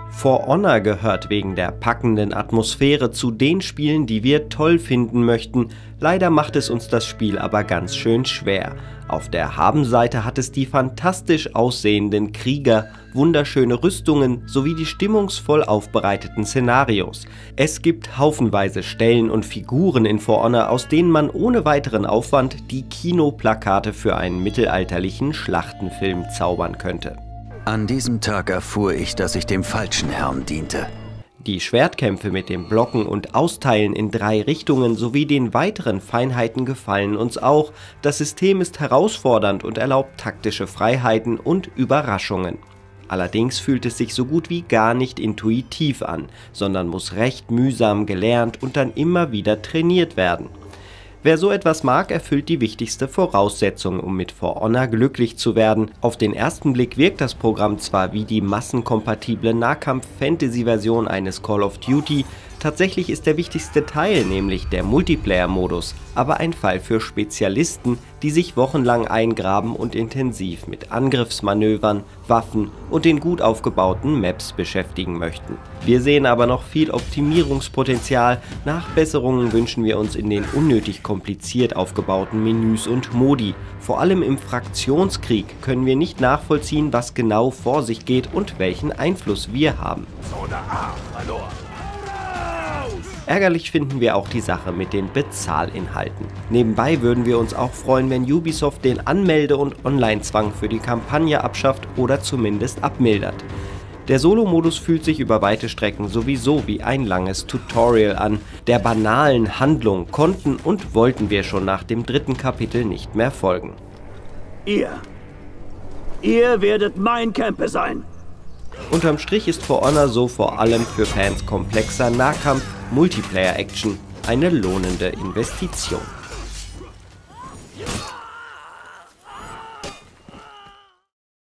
For Honor gehört wegen der packenden Atmosphäre zu den Spielen, die wir toll finden möchten. Leider macht es uns das Spiel aber ganz schön schwer. Auf der Habenseite hat es die fantastisch aussehenden Krieger, wunderschöne Rüstungen sowie die stimmungsvoll aufbereiteten Szenarios. Es gibt haufenweise Stellen und Figuren in For Honor, aus denen man ohne weiteren Aufwand die Kinoplakate für einen mittelalterlichen Schlachtenfilm zaubern könnte. An diesem Tag erfuhr ich, dass ich dem falschen Herrn diente. Die Schwertkämpfe mit dem Blocken und Austeilen in 3 Richtungen sowie den weiteren Feinheiten gefallen uns auch. Das System ist herausfordernd und erlaubt taktische Freiheiten und Überraschungen. Allerdings fühlt es sich so gut wie gar nicht intuitiv an, sondern muss recht mühsam gelernt und dann immer wieder trainiert werden. Wer so etwas mag, erfüllt die wichtigste Voraussetzung, um mit For Honor glücklich zu werden. Auf den ersten Blick wirkt das Programm zwar wie die massenkompatible Nahkampf-Fantasy-Version eines Call of Duty, tatsächlich ist der wichtigste Teil, nämlich der Multiplayer-Modus, aber ein Fall für Spezialisten, die sich wochenlang eingraben und intensiv mit Angriffsmanövern, Waffen und den gut aufgebauten Maps beschäftigen möchten. Wir sehen aber noch viel Optimierungspotenzial. Nachbesserungen wünschen wir uns in den unnötig kompliziert aufgebauten Menüs und Modi. Vor allem im Fraktionskrieg können wir nicht nachvollziehen, was genau vor sich geht und welchen Einfluss wir haben. Ärgerlich finden wir auch die Sache mit den Bezahlinhalten. Nebenbei würden wir uns auch freuen, wenn Ubisoft den Anmelde- und Online-Zwang für die Kampagne abschafft oder zumindest abmildert. Der Solo-Modus fühlt sich über weite Strecken sowieso wie ein langes Tutorial an. Der banalen Handlung konnten und wollten wir schon nach dem 3. Kapitel nicht mehr folgen. Ihr werdet mein Camper sein. Unterm Strich ist For Honor so vor allem für Fans komplexer Nahkampf, Multiplayer-Action eine lohnende Investition.